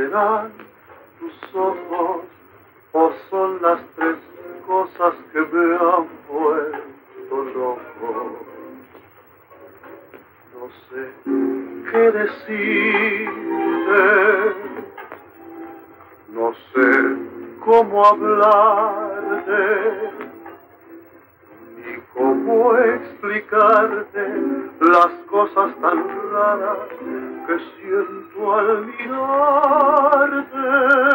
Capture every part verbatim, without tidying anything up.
serán tus ojos o son las tres cosas que me han vuelto loco. No sé qué decirte, no sé cómo hablarte, ni cómo explicarte las cosas tan raras que siento al mirarte.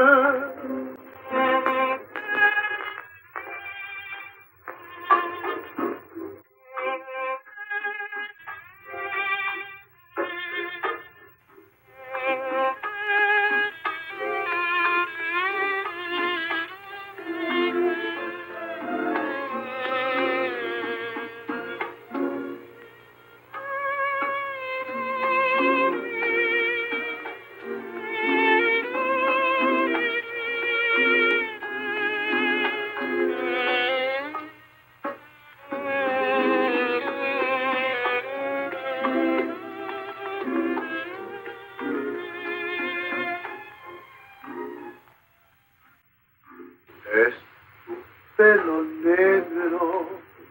Es tu pelo negro,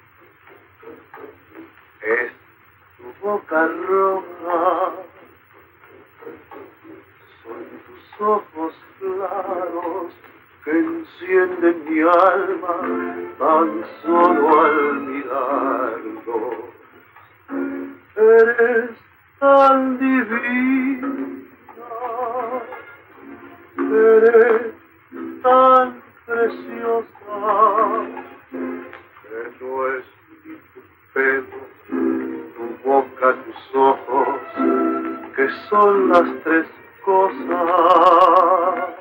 es tu boca roja, son tus ojos claros que encienden mi alma tan solo al mirarlo. Eres tan divina, eres tan preciosa, que no es ni tu pelo, tu boca, tus ojos, que son las tres cosas